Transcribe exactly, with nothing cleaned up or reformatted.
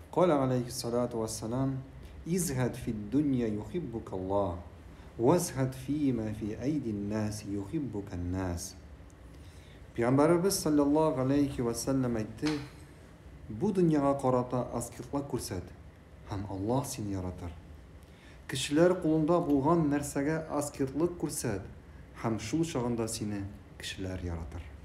قال عليه الصلاة والسلام: ازهد في الدنيا يحبك الله وازهد فيما في أيدي الناس يحبك الناس. Peygamberimiz sallallahu aleyhi ve sellem aytdı: Bu dünyaya qarata askırlıq күрсәт, һәм Аллаһ сине яратыр. Кешеләр кулында булган нәрсәгә аскырлык күрсәт, һәм шул чагында сине кешеләр яратыр.